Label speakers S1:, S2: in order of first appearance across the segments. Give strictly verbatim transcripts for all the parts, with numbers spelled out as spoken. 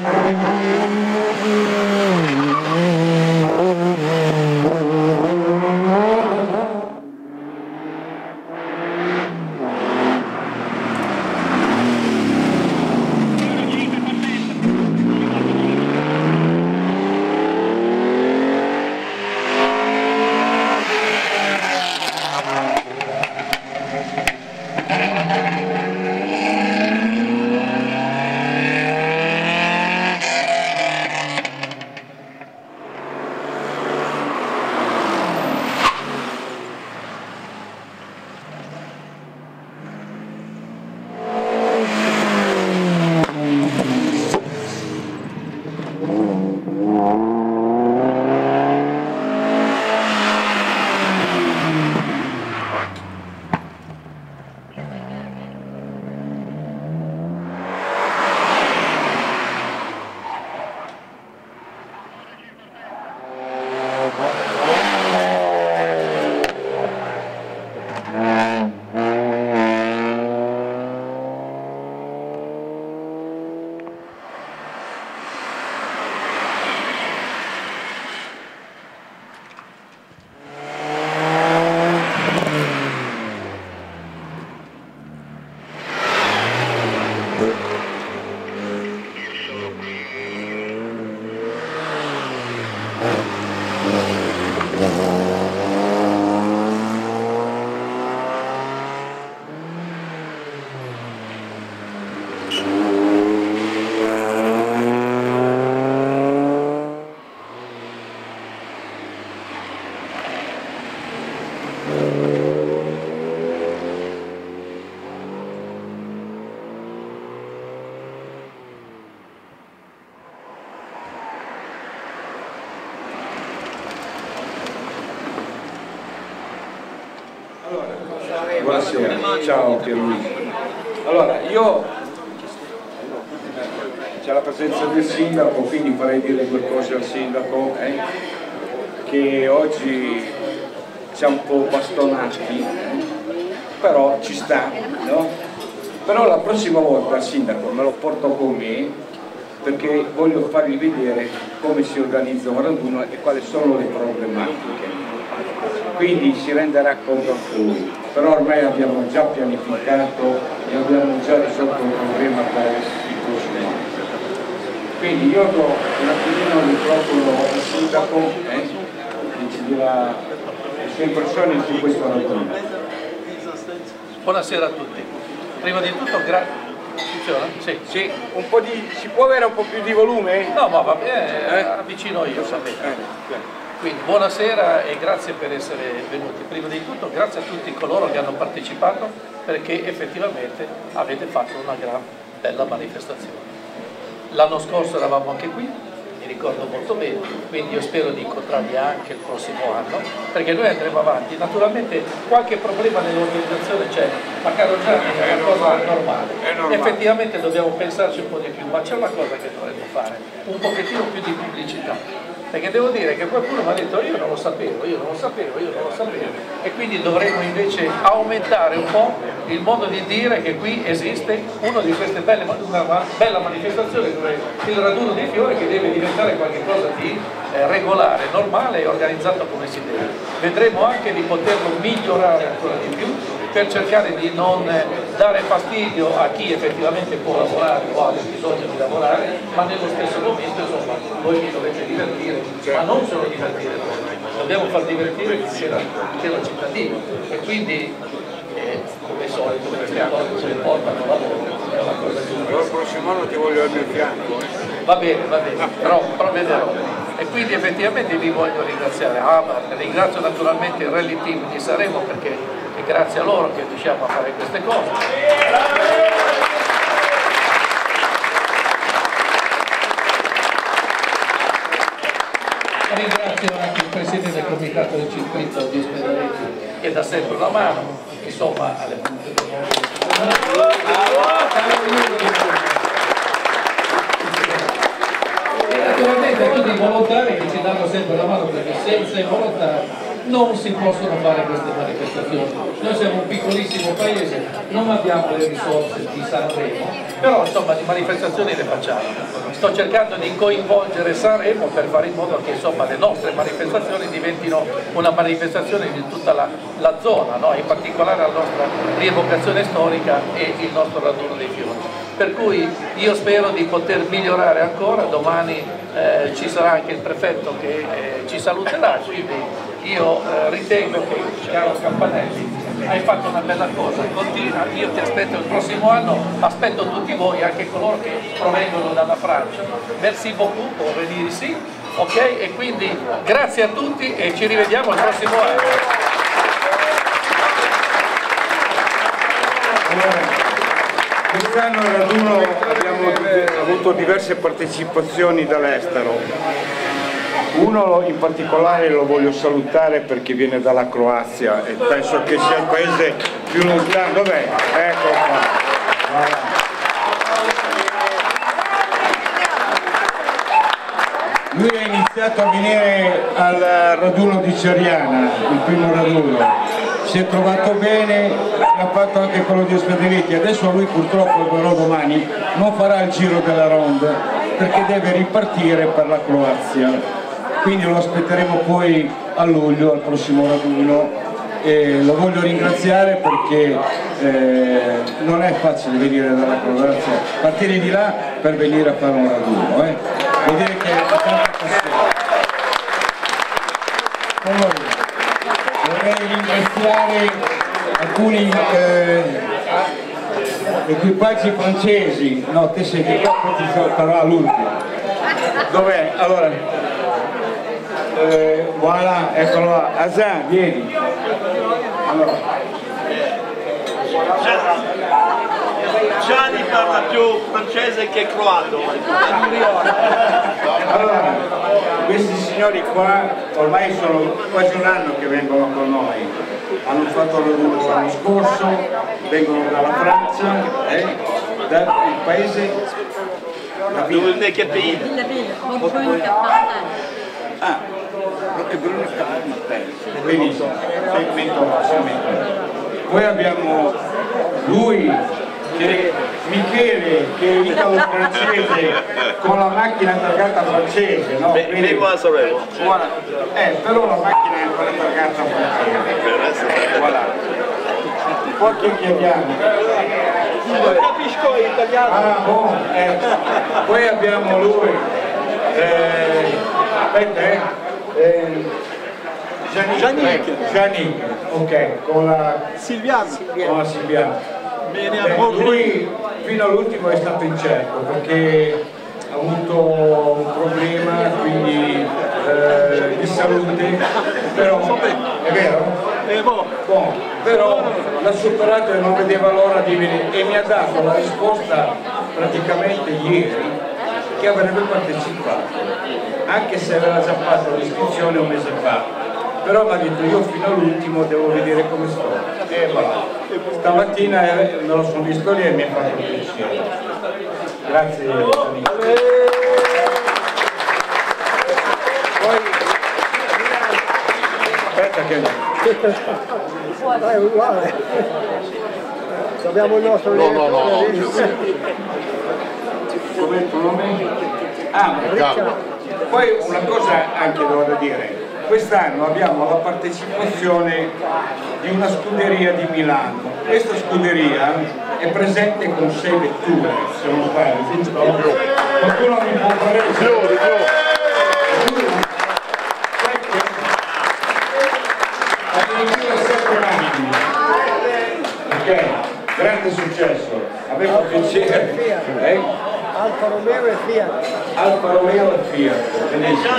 S1: Buonasera, ciao Pierluigi. Allora, io c'è la presenza del sindaco, quindi farei dire due cose al sindaco, eh, che oggi siamo un po' bastonati, però ci sta, no? Però la prossima volta il sindaco me lo porto con me, perché voglio fargli vedere come si organizza un raduno e quali sono le problematiche. Quindi si renderà conto a lui, però ormai abbiamo già pianificato e abbiamo già risolto il problema per il prossimo anno. Quindi io do un attimino il microfono al sindaco eh, che ci dirà le sue impressioni su questo raduno.
S2: Buonasera a tutti. Prima di tutto grazie. Funziona? Sì.
S1: Sì, un po' di. Si può avere un po' più di volume?
S2: No, ma va bene, eh? avvicino io, sapete.
S1: Eh.
S2: Quindi buonasera e grazie per essere venuti. Prima di tutto grazie a tutti coloro che hanno partecipato, perché effettivamente avete fatto una gran bella manifestazione. L'anno scorso eravamo anche qui, mi ricordo molto bene, quindi io spero di incontrarvi anche il prossimo anno, perché noi andremo avanti. Naturalmente qualche problema nell'organizzazione c'è, ma caro Gianni è una cosa normale. normale. Effettivamente dobbiamo pensarci un po' di più, ma c'è una cosa che dovremmo fare, un pochettino più di pubblicità. Perché devo dire che qualcuno mi ha detto io non lo sapevo, io non lo sapevo, io non lo sapevo e quindi dovremmo invece aumentare un po' il modo di dire che qui esiste una di queste belle, una bella manifestazione dove il raduno dei fiori che deve diventare qualcosa di eh, regolare, normale e organizzato come si deve. Vedremo anche di poterlo migliorare ancora di più per cercare di non dare fastidio a chi effettivamente può lavorare o ha bisogno di lavorare, ma nello stesso momento insomma voi vi dovete divertire, ma non solo divertire noi, dobbiamo far divertire l'intero cittadino e quindi eh, come al solito queste cose si portano lavoro, è una cosa giusta.
S1: Il prossimo anno ti voglio al mio fianco. Eh?
S2: Va bene, va bene, però provvederò. E quindi effettivamente vi voglio ringraziare. Ah, ringrazio naturalmente il rally team di Sanremo perché è grazie a loro che riusciamo a fare queste cose. Ringrazio anche il Presidente del Comitato del Circuito di Ospedaletti che dà sempre una mano, insomma, alle punte del mondo. E naturalmente a tutti i volontari che ci danno sempre la mano perché senza i volontari non si possono fare queste manifestazioni. Noi siamo un piccolissimo paese, non abbiamo le risorse di Sanremo, però insomma di manifestazioni le facciamo. Sto cercando di coinvolgere Sanremo per fare in modo che insomma le nostre manifestazioni diventino una manifestazione di tutta la, la zona, no? In particolare la nostra rievocazione storica e il nostro raduno dei fiori. Per cui io spero di poter migliorare ancora, domani eh, ci sarà anche il prefetto che eh, ci saluterà, quindi io eh, ritengo che, caro Campanelli, hai fatto una bella cosa, continua, io ti aspetto il prossimo anno, aspetto tutti voi, anche coloro che provengono dalla Francia. Merci beaucoup pour venire ici, ok? E quindi grazie a tutti e ci rivediamo il prossimo anno.
S1: Quest'anno al raduno abbiamo avuto diverse partecipazioni dall'estero. Uno in particolare lo voglio salutare perché viene dalla Croazia e penso che sia il paese più lontano. Dov'è? Ecco qua. Voilà. Lui ha iniziato a venire al raduno di Ceriana, il primo raduno. Si è trovato bene, ha fatto anche quello di Ospedaletti. Adesso lui purtroppo, però domani, non farà il giro della ronda perché deve ripartire per la Croazia. Quindi lo aspetteremo poi a luglio, al prossimo raduno, e lo voglio ringraziare perché eh, non è facile venire dalla Croazia, partire di là per venire a fare un raduno. Eh. Vuol dire che è tanta passione. Vorrei ringraziare alcuni eh, equipaggi francesi, no, te sei di qua, poi ti sarà l'ultimo. Dov'è? Allora, eh, voilà, eccolo là, Azan, vieni. Allora.
S3: Gianni parla più francese che croato.
S1: Allora, questi signori qua ormai sono quasi un anno che vengono con noi, hanno fatto raduno l'anno scorso, vengono dalla Francia, eh, dal paese la
S3: Dove che paese?
S1: Ah, Roquebrune e Martello. Benissimo, poi abbiamo lui, che, Michele, che è italo-francese con la macchina targata francese, no?
S3: Quindi,
S1: guarda, eh, però la macchina è ancora targata francese. Voilà. Poi chi chiediamo?
S3: non capisco italiano.
S1: Ah, boh, eh. Poi abbiamo lui, eh, aspetta, eh, eh Giannick, Giannick, ok, con la
S3: Silviano.
S1: Con la Silviano. Eh, lui fino all'ultimo è stato incerto perché ha avuto un problema quindi, eh, di salute, però è vero?
S3: Eh, boh.
S1: Bon, però l'ha superato e non vedeva l'ora di venire e mi ha dato la risposta praticamente ieri che avrebbe partecipato, anche se aveva già fatto l'iscrizione un mese fa. Però mi ha detto io fino all'ultimo devo vedere come sto. E voilà. Stamattina me lo sono visto lì e mi ha fatto piacere. Grazie. Poi aspetta che
S4: è uguale. Abbiamo il nostro.
S5: No, no, no, no.
S1: Come il tuo nome? Ah, poi una cosa anche devo da dire. Quest'anno abbiamo la partecipazione di una scuderia di Milano. Questa scuderia è presente con sei vetture, se non sbaglio. Qualcuno mi può fare il addirittura sette macchine. Ok, grande successo. Aveva piacere. Eh?
S4: Alfa Romeo e Fiat.
S1: Alfa Romeo e Fiat. Benissimo.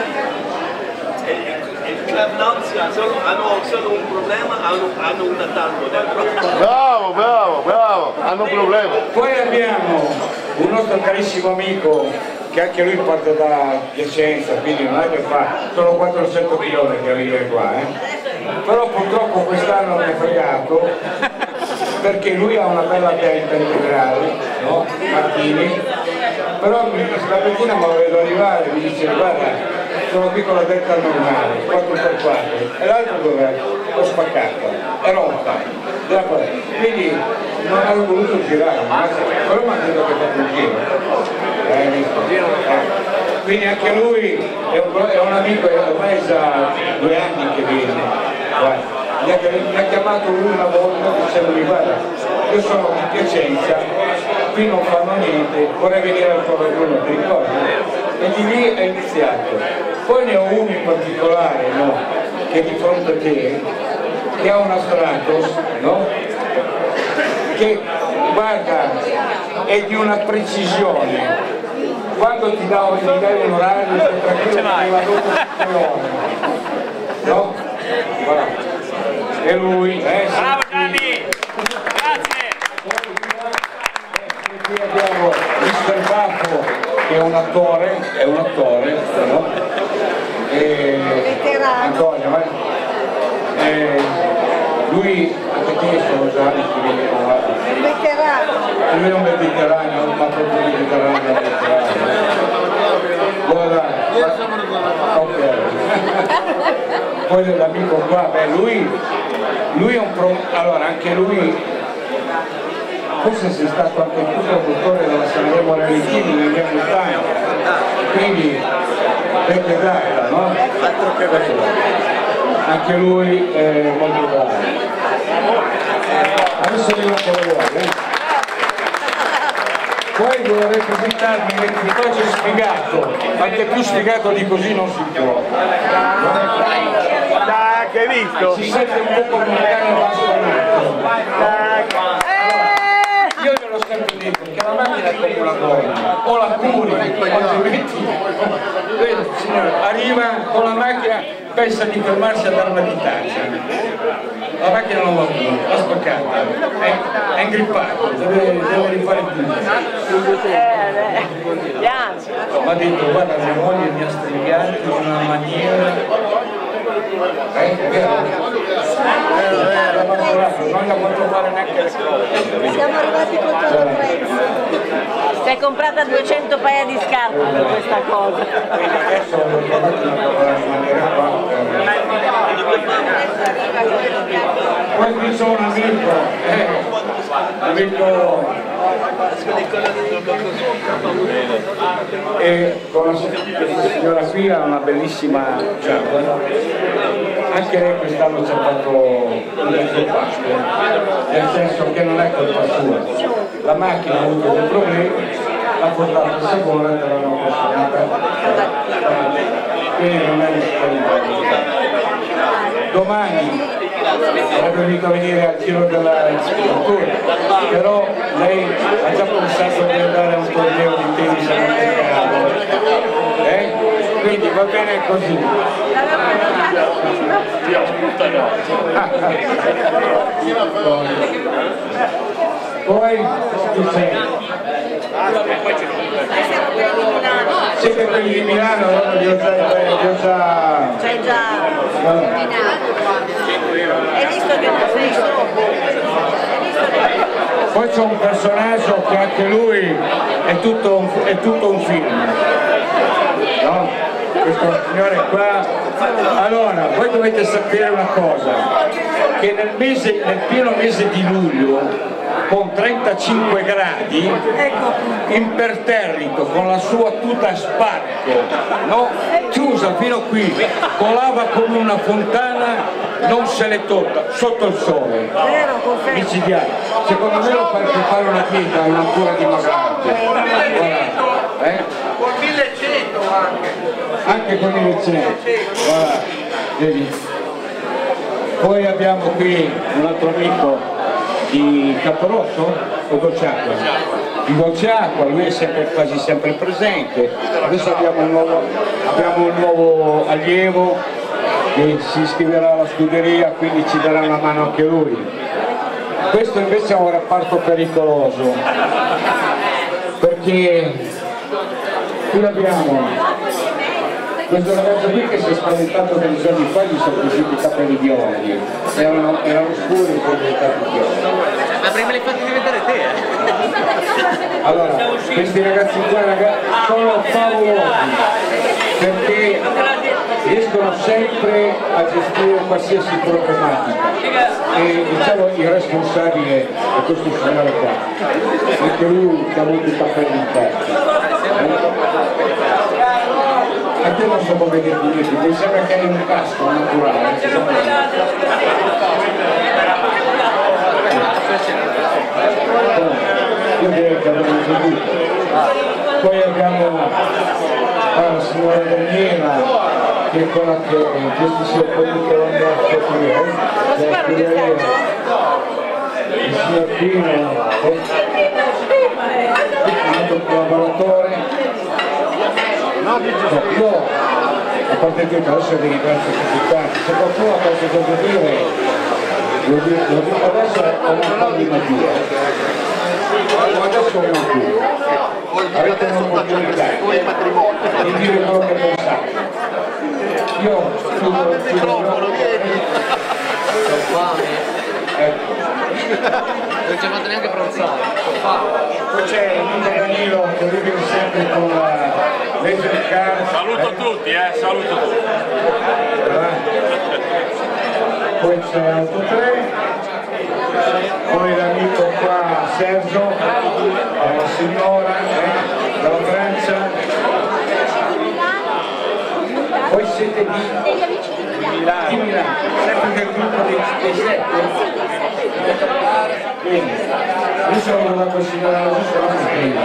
S3: Il club Nancy hanno solo un problema, hanno, hanno un tanto dentro.
S5: Bravo, bravo, bravo, hanno un problema.
S1: Poi abbiamo un nostro carissimo amico che anche lui parte da Piacenza, quindi non è che fa solo quattrocento chilometri a venire qua, eh? Però purtroppo quest'anno mi ha fregato perché lui ha una bella pianta integrale, no? Martini, però la mattina me lo vedo arrivare e mi dice guarda sono qui con la detta normale, quattro per quattro, e l'altro dov'è? L'ho spaccata, è rotta. Quindi non avevo voluto girare, però mi ha detto che ha fatto un giro. Eh, visto? Eh. Quindi anche lui è un, è un amico, ormai è già due anni che viene. Guarda. Mi ha, mi ha chiamato lui una volta dicendomi guarda, io sono di Piacenza, qui non fanno niente, vorrei venire al Corridoio, ti ricordi? E di lì è iniziato. Poi ne ho uno in particolare, no? Che è di fronte a te, che ha una Stratos, no? Che guarda, è di una precisione. Quando ti dai un orario, stai tranquillo, che va dopo tre ore. No? Guarda. E lui, eh,
S6: bravo Gianni! Grazie!
S1: E qui abbiamo mister Bacco che è un attore, è un attore, no? E Antonio, eh? E lui, anche te sono già che viene con l'altro.
S7: Un veterano.
S1: Lui è un mediterraneo, ma proprio mediterraneo, mediterraneo. Guarda, ok. Poi dell'amico qua, beh lui, lui è un pro, allora anche lui, forse sei stato anche tu produttore della Sanremo Realizzini negli anni ottanta, quindi vecchia data, no? Anche lui è molto bravo. Adesso arriva con voi, eh? Poi vorrei presentarmi l'equipaggio sfigato, anche più sfigato di così non si può.
S5: Dai, che hai visto?
S1: Si sente un po' come un cane bastonato. Io gliel'ho sempre detto che la macchina è come una donna, o la curi, altrimenti vedi, signore, arriva con la macchina, pensa di fermarsi a dare una ditaccia. La macchina non va più, l'ha spaccata, è, è ingrippato, deve, deve rifare tutto. Mi ha detto guarda mia moglie mi ha strigato in una maniera. Eh, è vero? Non gli ha fatto fare neanche le cose.
S7: Siamo arrivati con tutto il prezzo.
S8: Si è comprata duecento paia di scarpe per questa cosa.
S1: Adesso lo trovate una maniera qua. Poi qui c'è un amico, eh, amico e con questa signora qui ha una bellissima giacca, anche lei quest'anno ci ha fatto un mezzo pasto, nel senso che non è colpa sua, la macchina ha avuto dei problemi, ha portato il sapore e te l'hanno consegnata, quindi non è una domani sarebbe dovuto venire al giro della cultura, però lei ha già pensato di andare a un torneo di tennis a Monte eh? Quindi va bene così. Poi chi sei? Siete quelli di Milano, allora li ho già...
S7: C'è già hai visto che non sei solo?
S1: Poi c'è un personaggio che anche lui è tutto un, è tutto un film, no? Questo signore qua. Allora, voi dovete sapere una cosa, che nel, mese, nel pieno mese di luglio, con trentacinque gradi, imperterrito, con la sua tuta a sparco, no? Chiusa fino qui, colava come una fontana, non se l'è tolta, sotto il sole, micidiale. Secondo me lo fai fare una pietra, una cura dimagante. Eh?
S3: Con millecento anche.
S1: Anche con il millecento. Voilà. Vedi? Poi abbiamo qui un altro amico di Caporosso o Dolceacqua? Di Dolceacqua, lui è sempre, quasi sempre presente. Adesso abbiamo un nuovo, abbiamo un nuovo allievo che si iscriverà alla scuderia, quindi ci darà una mano anche lui. Questo invece è un reparto pericoloso, perché qui abbiamo questo ragazzo qui che si è spaventato dei giorni fa, gli sono cresciuti i capelli biondi, erano, erano scuri e sono diventati biondi.
S6: Ma prima li fatti diventare te, eh?
S1: Allora, questi ragazzi qua ragazzi, sono favolosi. perché riescono sempre a gestire qualsiasi problematica e diciamo il responsabile è questo signore qua, anche lui che ha avuto i capelli in testa. A te non so come definirti, mi sembra che hai un casco naturale. Io direi che abbiamo sentito. Poi abbiamo la signora Daniela, che è quella che gestisce il politico del il signor Pino, un altro collaboratore. Io, a parte tutto, adesso vi ringrazio tutti quanti, se qualcuno ha qualcosa da dire, lo dico, lo dico adesso ho un po' di magia. Adesso non più. Avete un'opportunità di dire quello che pensate. Io chiudo il microfono,
S6: non ci ha fatto neanche pranzare.
S1: Poi c'è il Danilo che vive sempre con la legge del caro.
S9: Saluto tutti, eh, saluto tutti.
S1: Poi c'è Auto tre, poi l'amico qua Sergio, la signora eh, dalla Francia, poi siete di Milano, di Milano, sempre del gruppo dei sette. Quindi, io sono una consigliera giusta la prima.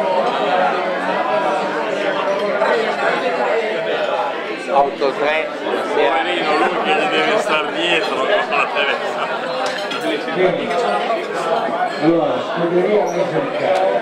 S6: Auto tre,
S9: Poverino, lui che gli deve stare dietro con la televisione.
S1: Quindi, allora, scuderia Mesercare.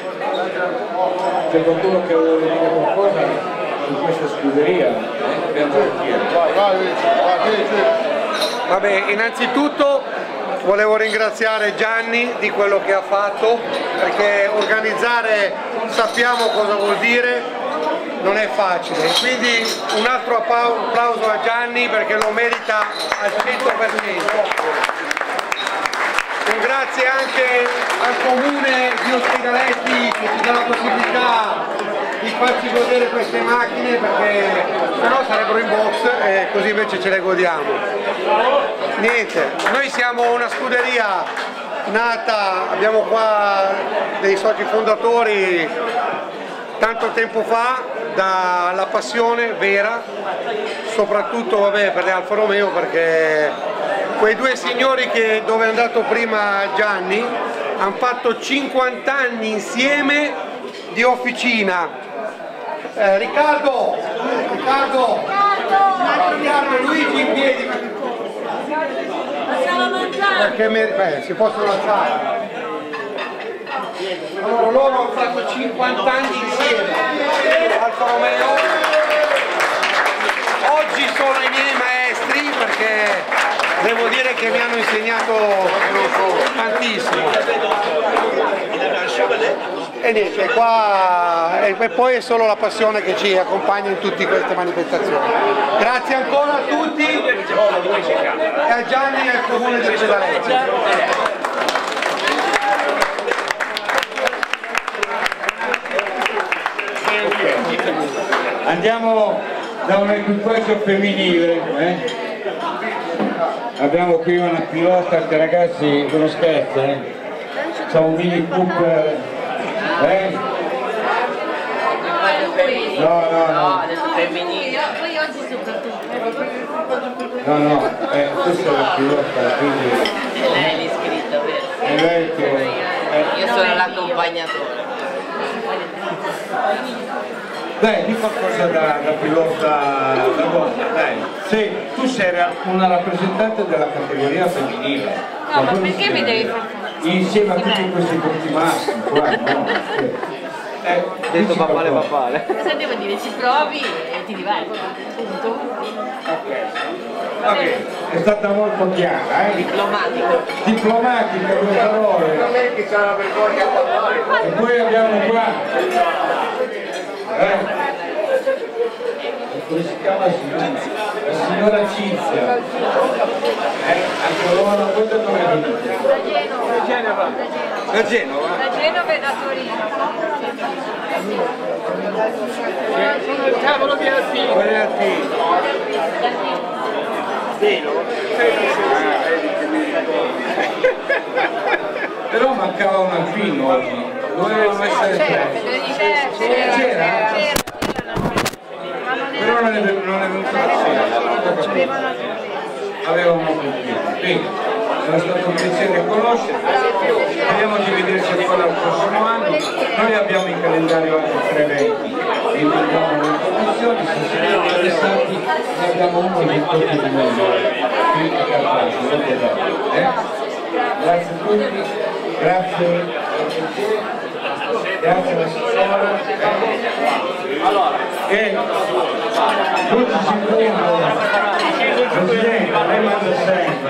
S1: C'è qualcuno che vuole dire qualcosa su questa scuderia? Vai, vai,
S4: Vabbè, innanzitutto volevo ringraziare Gianni di quello che ha fatto, perché organizzare sappiamo cosa vuol dire, non è facile, quindi un altro applauso a Gianni perché lo merita al cento per cento. Un grazie anche al comune di Ospedaletti che ci dà la possibilità di farci godere queste macchine, perché sennò sarebbero in box e così invece ce le godiamo. Niente, noi siamo una scuderia nata, abbiamo qua dei soci fondatori tanto tempo fa, dalla passione vera, soprattutto vabbè, per le Alfa Romeo, perché quei due signori che dove è andato prima Gianni hanno fatto cinquanta anni insieme di officina. Eh, Riccardo, Riccardo, Riccardo, Luigi in piedi, perché mi, beh, si possono alzare. Allora, loro hanno fatto cinquanta anni insieme, Alfa Romeo. Oggi sono i miei maestri perché devo dire che mi hanno insegnato tantissimo. E niente, qua e poi è solo la passione che ci accompagna in tutte queste manifestazioni. Grazie ancora a tutti e a Gianni e al comune di Ospedaletti.
S1: Andiamo da un equipaggio femminile, eh? Abbiamo qui una pilota che, ragazzi, non scherza, eh? C'ha un Mini Cooper, eh? No, no, no.
S8: No, del femminile.
S7: Poi oggi soprattutto.
S1: No, no, eh, questa è la pilota, quindi...
S8: E lei è l'iscritto, vero?
S1: È lei che... Eh.
S8: Io sono l'accompagnatore.
S1: Dai, di qualcosa da, da pilota da donna, dai. Sì, tu sei una rappresentante della categoria femminile.
S7: No, ma perché mi devi far fare?
S1: Insieme a tutti questi brutti maschi, qua, no? Eh,
S6: detto papale papale.
S7: Cosa devo dire? Ci provi e ti diverti, punto.
S1: Ok, ok, è stata molto chiara, eh?
S8: Diplomatico.
S1: Diplomatica, due parole. E poi abbiamo qua. Eh? Come si chiama la signora? La signora Cinzia. Eh? Anche loro, voi da dove venite?
S7: Da Genova.
S1: Da Genova?
S7: Da Genova e da Torino.
S4: Siamo
S3: Sono di Alpino.
S1: Quelli Alpini.
S3: Vero?
S1: Però mancava un Alpino oggi, dovevano essere tre. C'era? Però non è, non è venuto la sera. Avevamo compiuto. Bene. È stato un piacere conoscerti, speriamo di vederci ancora il prossimo anno. Noi abbiamo in calendario anche tre eventi, vi invitiamo le informazioni, se siete interessati ne abbiamo uno di tutti di noi, qui a Cartagine, eh? Grazie a tutti, grazie, grazie all'assessore. E tutti si prendono. Presidente, lei mangia sempre.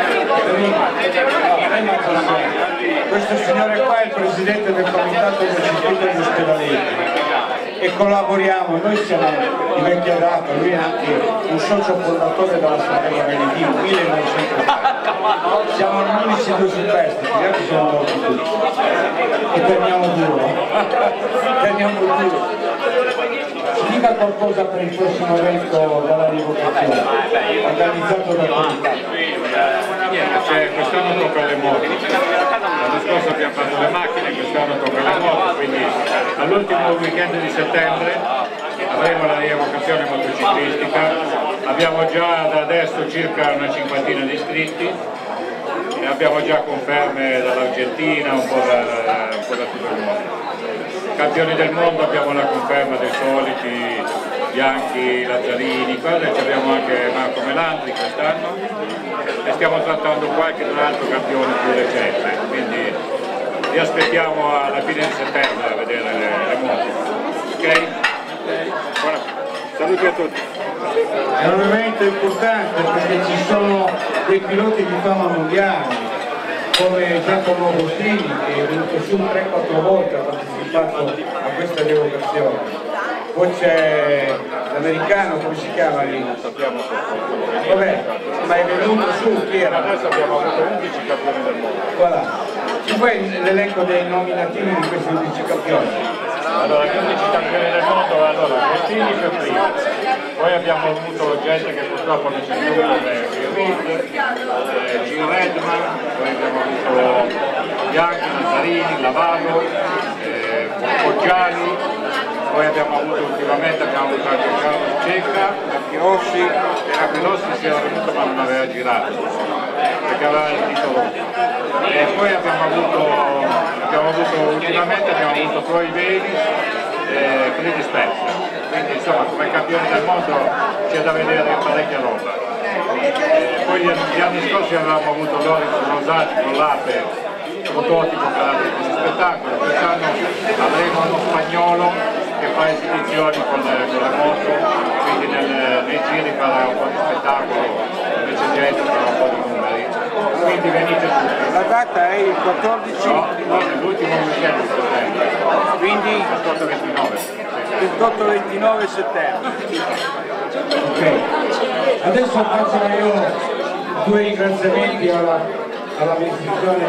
S1: Lei mangia sempre. Questo signore qua è il presidente del comitato del circuito di Ospedaletti e collaboriamo, noi siamo di vecchia data, lui è anche un socio fondatore della Sanremo Venedì, millenovecentottanta. Siamo gli unici due superstiti, gli altri sono morti tutti. E teniamo duro. Teniamo duro. Ci dica qualcosa per il prossimo evento dalla rivocazione, organizzato da comitato.
S10: Niente, cioè, quest'anno tocca le moto. L'anno scorso abbiamo fatto le macchine, quest'anno tocca le moto, quindi all'ultimo weekend di settembre avremo la rievocazione motociclistica. Abbiamo già da adesso circa una cinquantina di iscritti e abbiamo già conferme dall'Argentina, un po' da, un po' da tutto il mondo. Campioni del mondo abbiamo la conferma dei soliti, Bianchi, Lazzarini, cose, abbiamo anche Marco Melandri quest'anno e stiamo trattando qualche altro campione più recente, quindi vi aspettiamo alla fine di settembre a vedere le, le moto. Ok? Buona. Saluti a tutti.
S1: È un evento importante perché ci sono dei piloti di fama mondiale come Giacomo Agostini che è venuto su tre quattro volte, ha partecipato a questa rievocazione. Poi c'è l'americano, come si chiama lì?
S10: Non sappiamo se
S1: vabbè, ma è venuto su, chi era?
S10: adesso abbiamo avuto undici campioni del mondo.
S1: Voilà. Ci fai l'elenco dei nominativi di questi undici campioni?
S10: Allora, gli undici campioni del mondo, allora, Bertini per primo, poi abbiamo avuto gente che purtroppo non c'è più come Reed, eh, Gio Redman, poi abbiamo avuto Bianchi, Nazzarini, Lavado, eh, Poggiali, poi abbiamo avuto ultimamente abbiamo avuto anche Carlo Cecca, Rossi, e Rossi si era venuto ma non aveva girato, perché aveva il titolo. E poi abbiamo avuto, abbiamo avuto ultimamente abbiamo avuto Troy Davis e Freddy Spencer, quindi insomma come campioni del mondo c'è da vedere parecchia roba. E poi gli anni scorsi avevamo avuto Loris Rosati con l'Ape, prototipo per altri spettacolo, quest'anno avremo uno spagnolo che fa esibizioni con le, con le moto, quindi nel, nei giri farà un po' di spettacolo, invece gente farà un po' di numeri, quindi venite tutti.
S1: La data è il quattordici?
S10: No, no, l'ultimo weekend di settembre,
S1: Quindi
S10: ventotto ventinove.
S1: ventotto ventinove settembre. Ok, adesso faccio io due ringraziamenti alla, all'amministrazione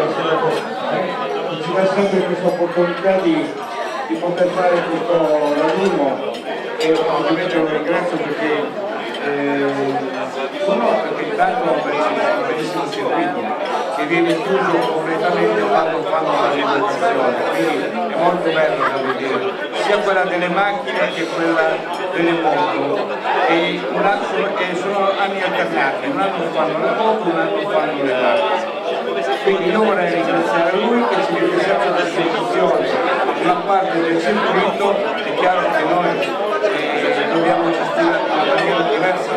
S1: che ci dà sempre questa opportunità di, di poter fare questo raduno e ovviamente lo ringrazio perché eh, sono perché intanto un bellissimo circuito che viene chiuso completamente quando fanno la realizzazione, quindi è molto bello da vedere, sia quella delle macchine che quella delle moto, e, un anno, e sono anni alternati, un anno fanno le moto, un anno fanno le macchine. Quindi io vorrei ringraziare lui che ci mette sempre a disposizione una parte del circuito, è chiaro che noi eh, dobbiamo gestire in una maniera diversa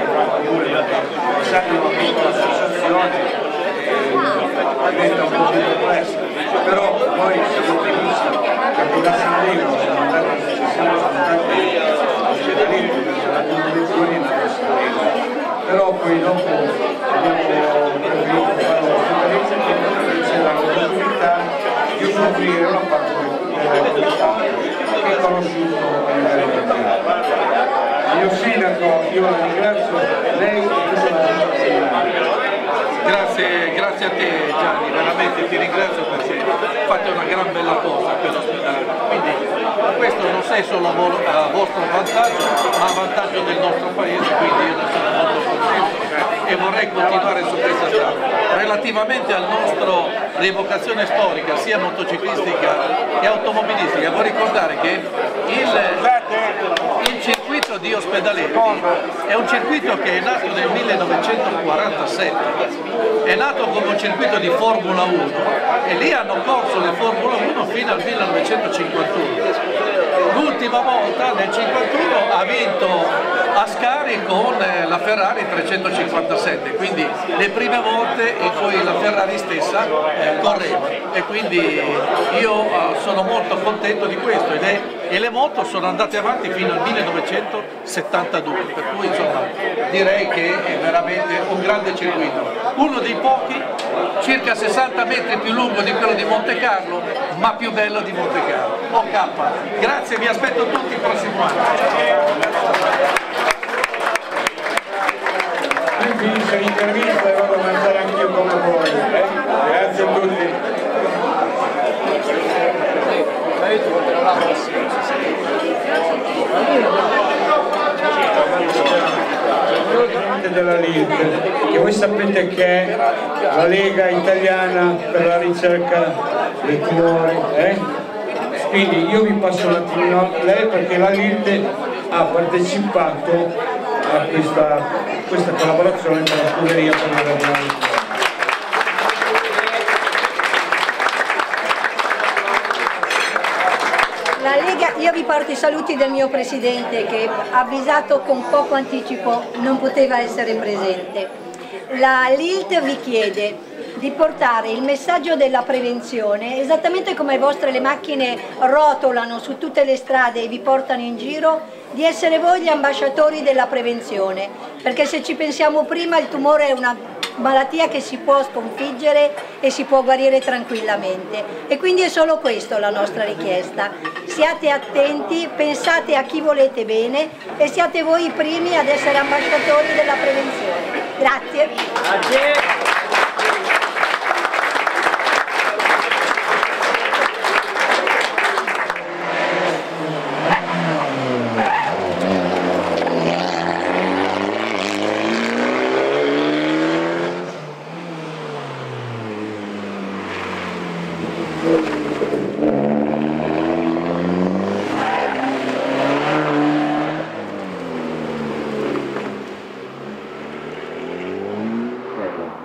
S1: perché serve una piccola associazione, diventa un po' più complesso, però noi siamo felici che da Sanremo siamo andati a successione, siamo stati ospedalieri per la comunicazione in Sanremo, però poi dopo abbiamo preferito fare l'ospedaliero perché c'era l'opportunità di usufruire una parte della comunità che è conosciuto a livello mondiale. Io sindaco, io la ringrazio, lei e tutta la città.
S2: Grazie, grazie a te Gianni, veramente ti ringrazio perché fate una gran bella cosa per l'ospedale, quindi questo non sé solo a vostro vantaggio, ma a vantaggio del nostro paese, quindi io ne sono molto contento e vorrei continuare su questa strada. Relativamente al nostro rievocazione storica, sia motociclistica che automobilistica, vorrei ricordare che il, il circuito di Ospedaletti è un circuito che è nato nel millenovecentoquarantasette, è nato come un circuito di Formula uno e lì hanno corso le Formula uno fino al millenovecentocinquantuno. L'ultima volta nel cinquantuno ha vinto Ascari con la Ferrari trecentocinquantasette, quindi le prime volte in cui la Ferrari stessa eh, correva, e quindi io eh, sono molto contento di questo, ed è, e le moto sono andate avanti fino al millenovecentosettantadue, per cui insomma direi che è veramente un grande circuito, uno dei pochi circa sessanta metri più lungo di quello di Monte Carlo, ma più bello di Monte Carlo. Ok, grazie, vi aspetto tutti il prossimo anno.
S1: Finisce l'intervista e vado a mangiare anch'io come voi. Eh? Grazie a tutti. Presidente della L I T, che voi sapete che è la Lega Italiana per la ricerca dei tumori. Eh? Quindi io vi passo un attimino a lei, perché la L I T ha partecipato a questa, questa collaborazione con la Scuderia per la regionalità.
S11: La Lega, io vi porto i saluti del mio presidente che avvisato con poco anticipo non poteva essere presente. La L I T vi chiede di portare il messaggio della prevenzione, esattamente come vostre le macchine rotolano su tutte le strade e vi portano in giro, di essere voi gli ambasciatori della prevenzione, perché se ci pensiamo prima il tumore è una malattia che si può sconfiggere e si può guarire tranquillamente, e quindi è solo questo la nostra richiesta. Siate attenti, pensate a chi volete bene e siate voi i primi ad essere ambasciatori della prevenzione. Grazie. Grazie.
S1: Prego.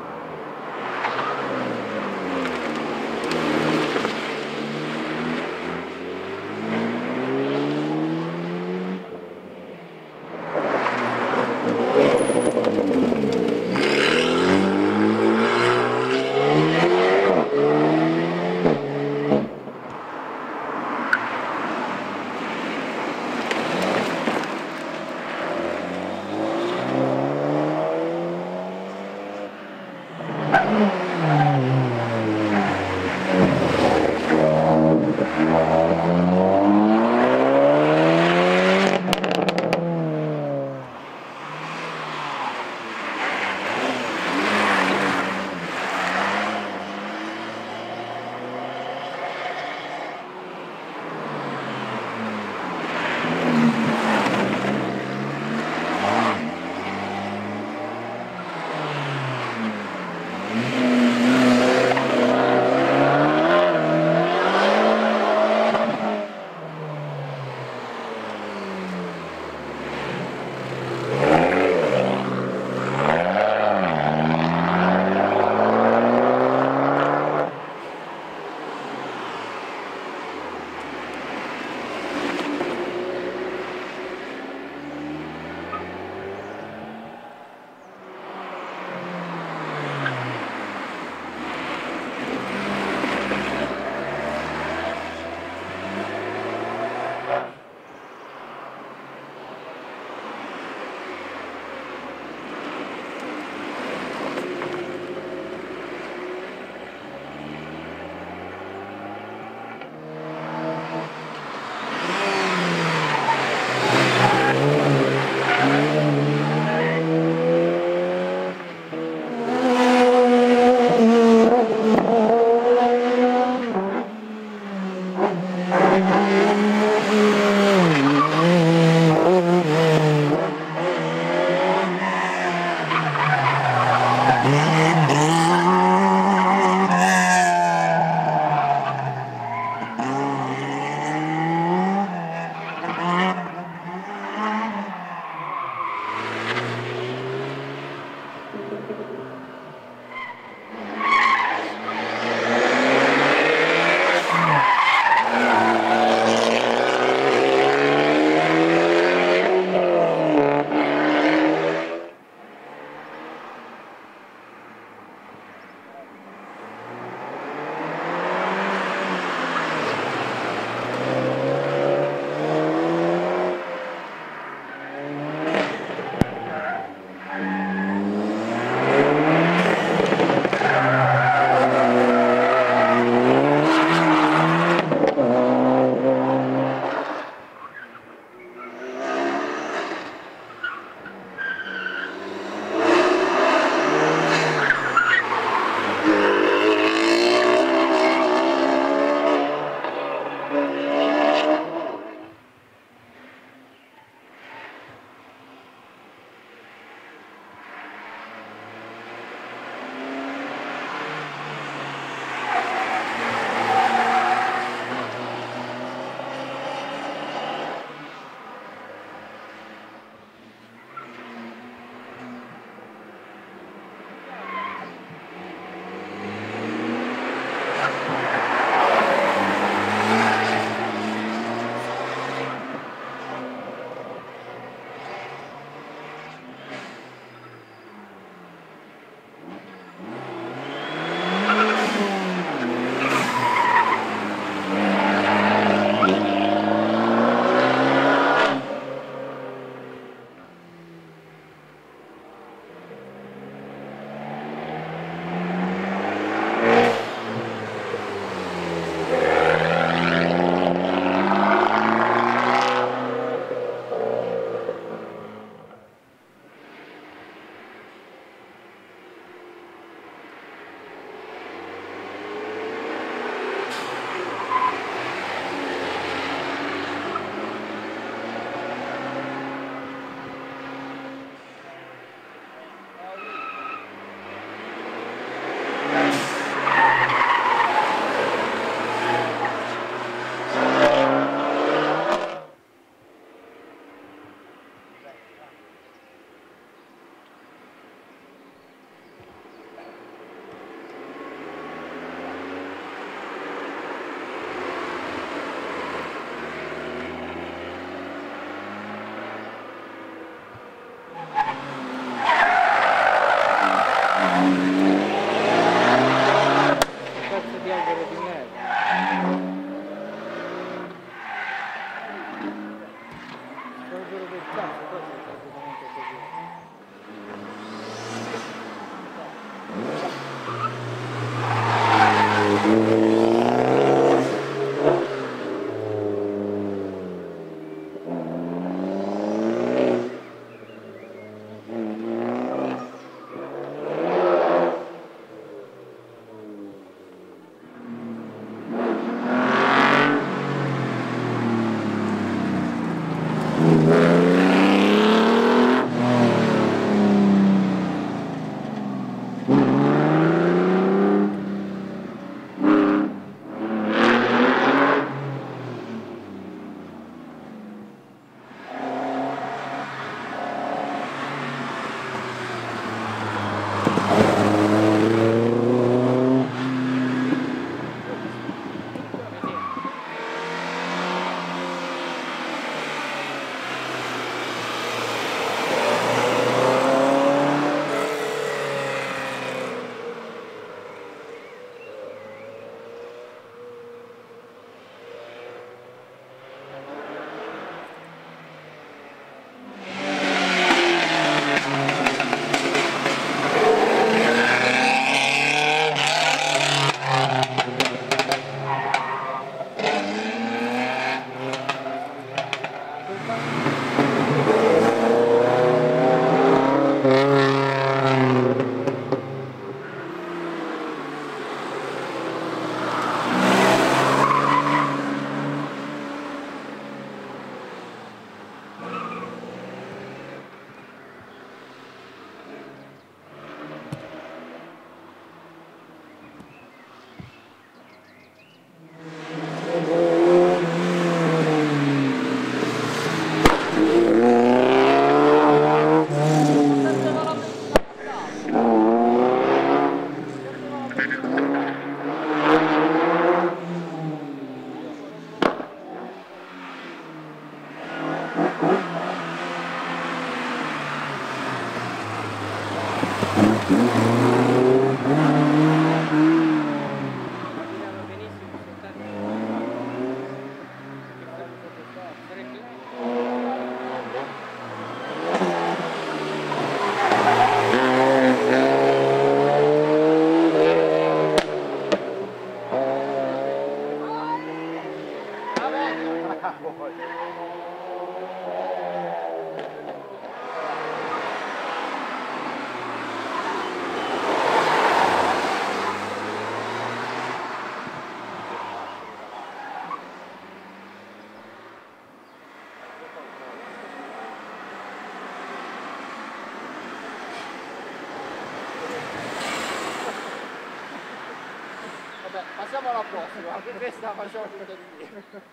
S6: Vabbè, passiamo alla prossima, anche questa facciamo tutta di lì.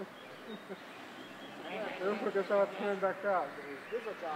S10: È uno che stava tenendo a casa.
S6: Questo c'ha...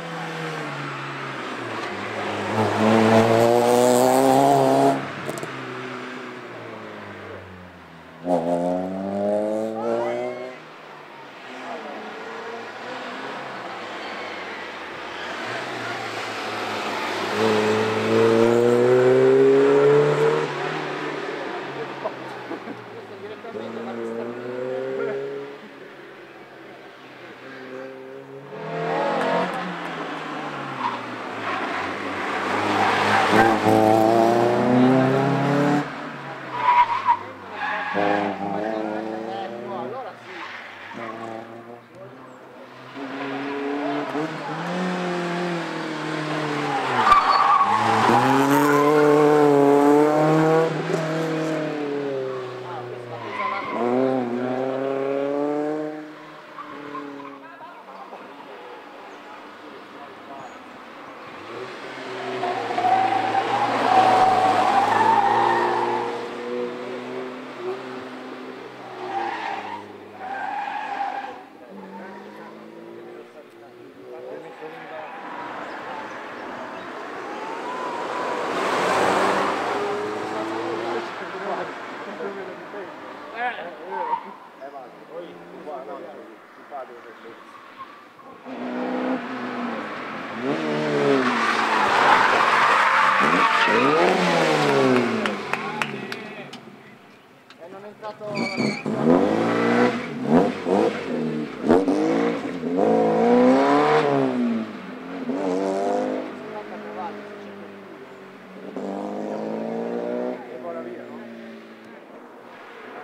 S6: E non è entrato...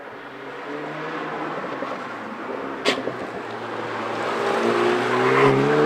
S10: Thank you.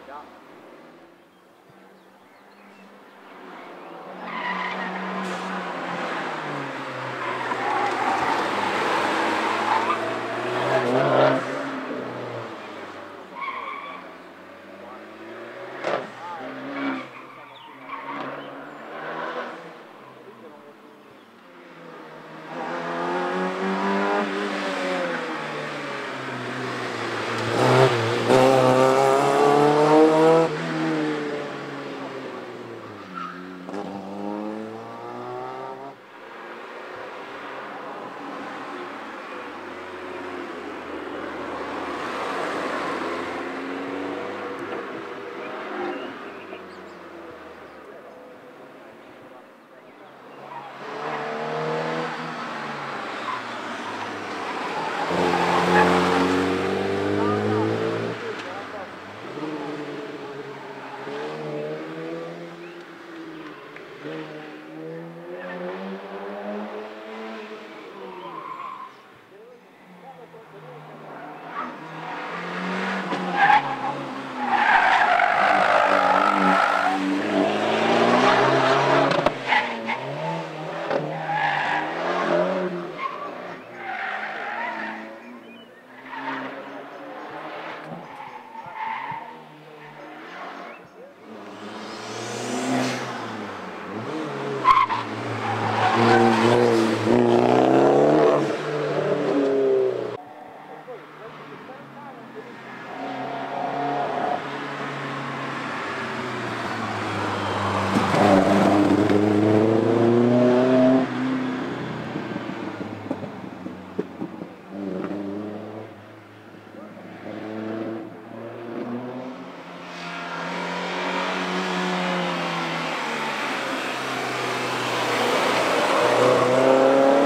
S4: Grazie.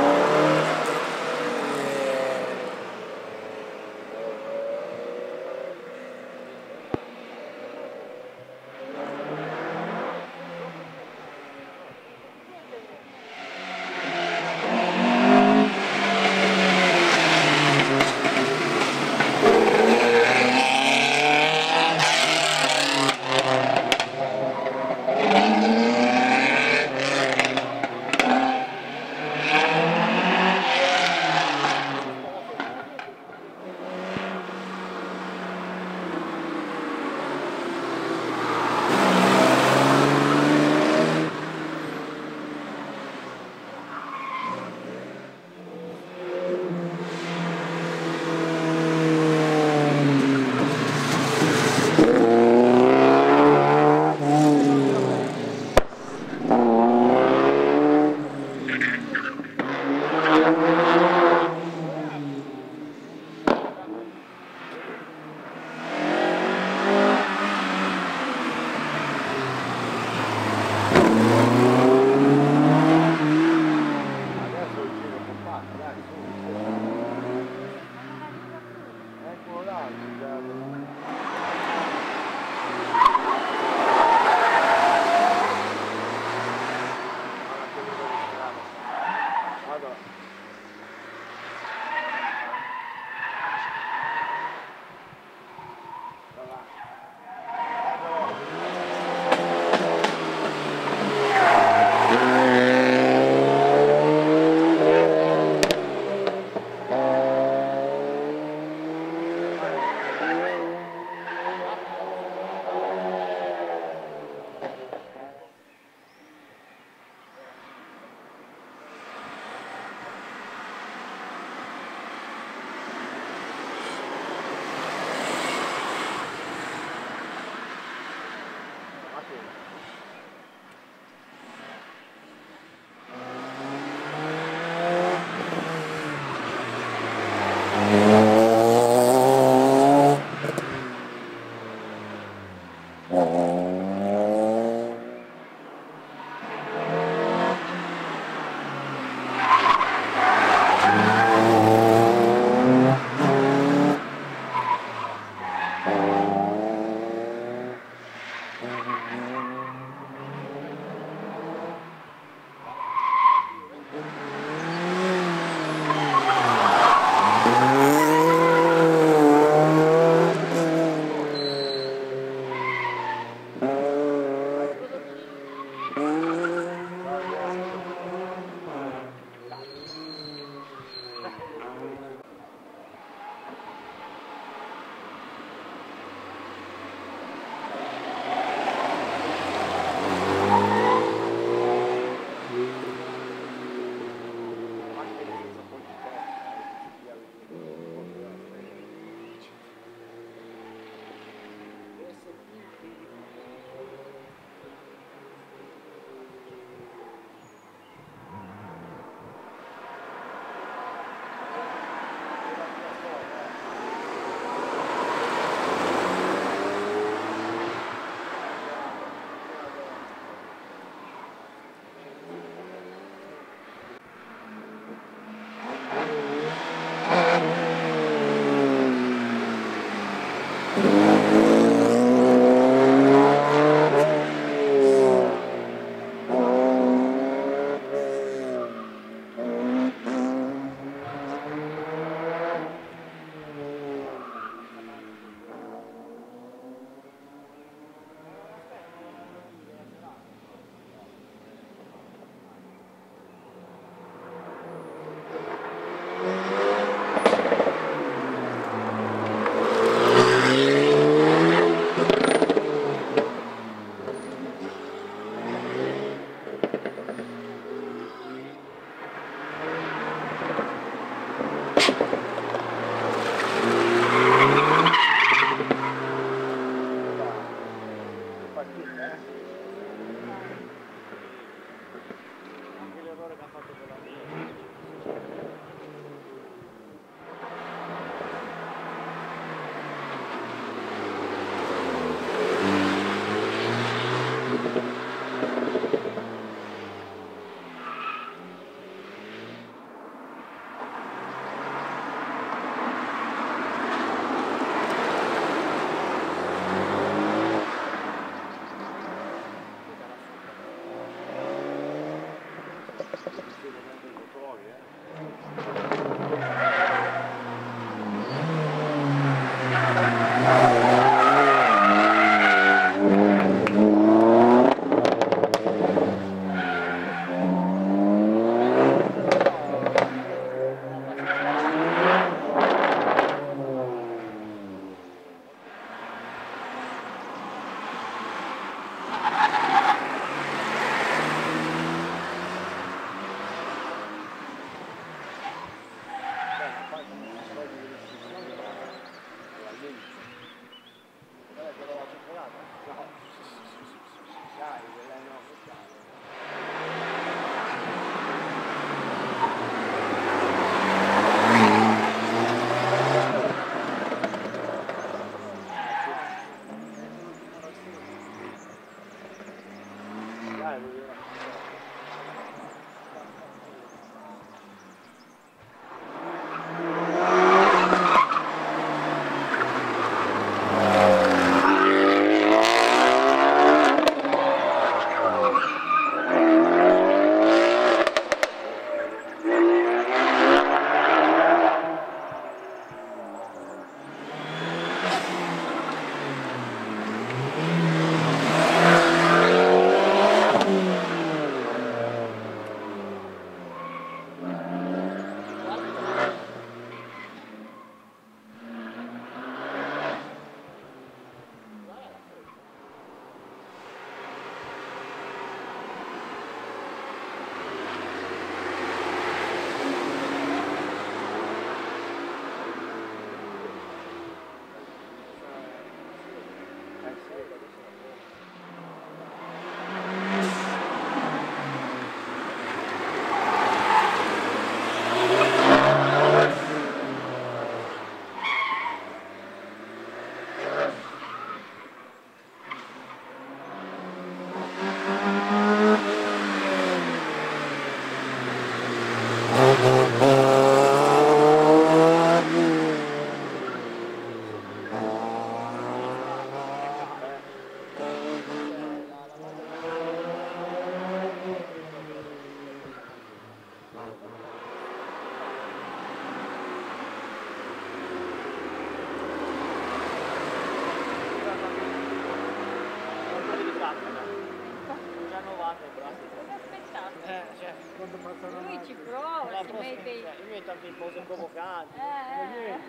S6: Lui ci prova, si mette in...
S12: Lui mette anche in pose provocanti.
S6: Eh, eh.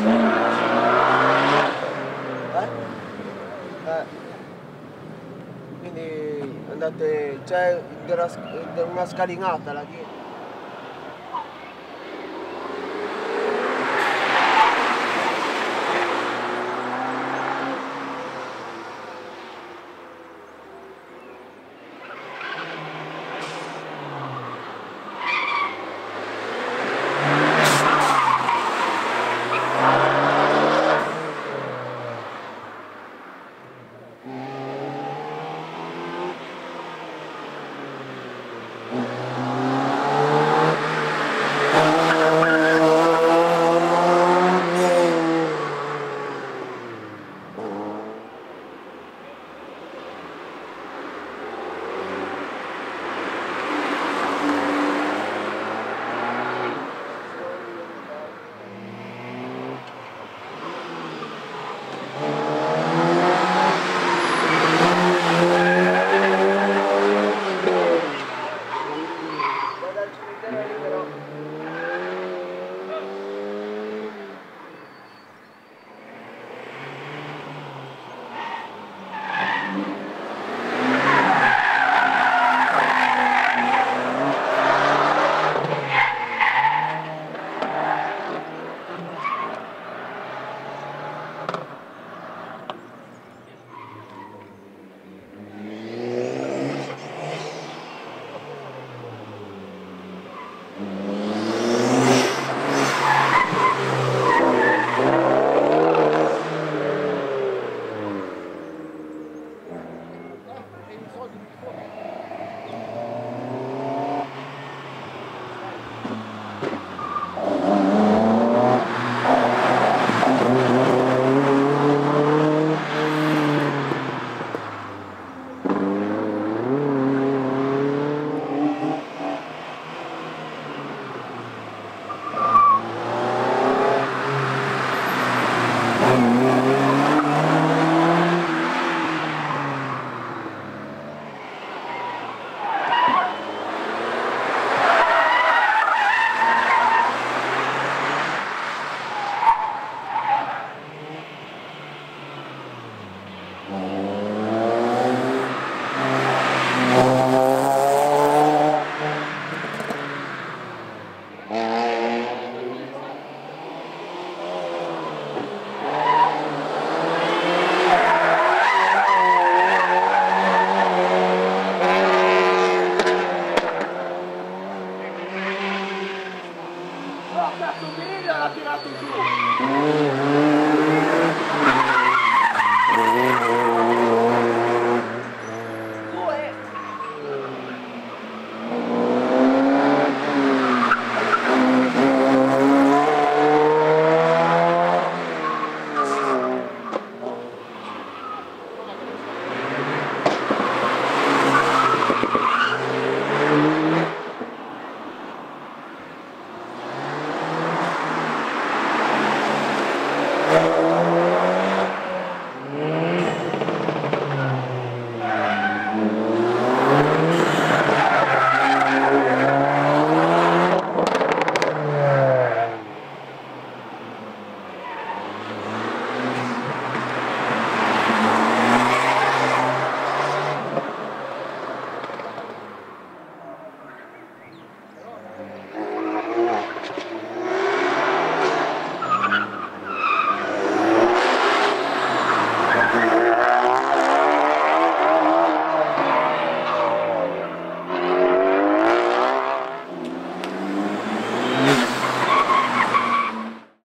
S12: Eh. Quindi andate, c'è una scalinata là dietro.
S13: Thank you.